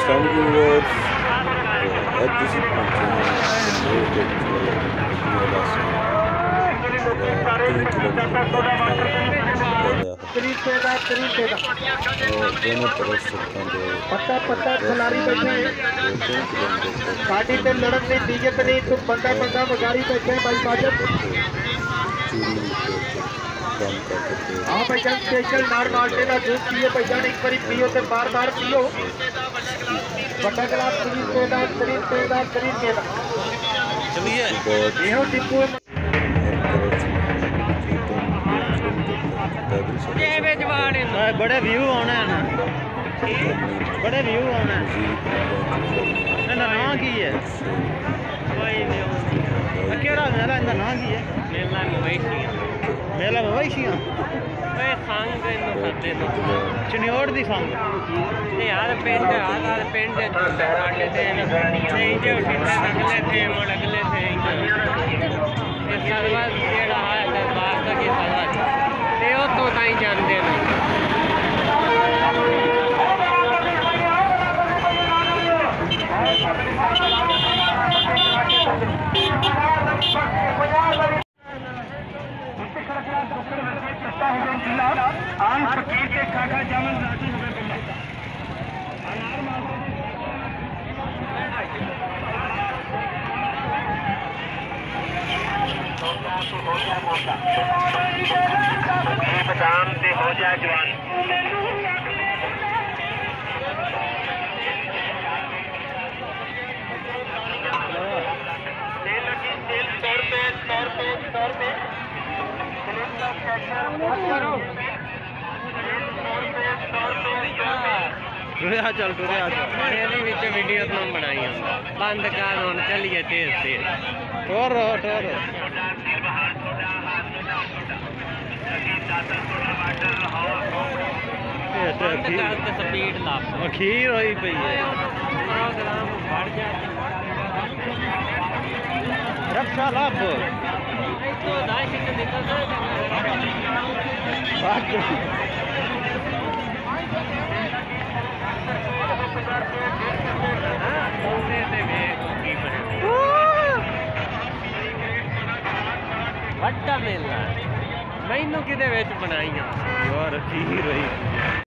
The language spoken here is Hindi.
पाकिस्तान की व्यूअर्स आज जिस पहुँचे हैं मेला से 3 किलोमीटर दोनों तरफ सड़कों के पार्टी ते लड़न नहीं दीजिए नहीं तुम बंदा बंदा गाड़ी बैठे भाई बाजब काम करते थे। हाँ भाईजान स्पेशल नार मार्टे का जूस पियो भाईजान एक बार पियो तो बार बार पियो बड़ा गिलास शरीर पेदार चलिए ये हो टिप्पू बड़े व्यू आने हैं बड़े व्यू आने हैं ना की है केड़ा मेला इनका ना की है मेला मवेशियां चनियोड़ दी संग यार पिंड जानते हैं फकीर के काका जामन राजू बदाम से हो जाए जवान चल वीडियो तो बनाई बंद कर चलिए तेज तेज स्पीड ला खीर हुई पई है रक्षा लाभ ਵੱਡਾ ਮੇਲਾ ਮੈਨੂੰ ਕਿਤੇ ਵਿੱਚ ਬਣਾਈਆਂ ਯਾਰ ਖੀਰ ਹੋਈ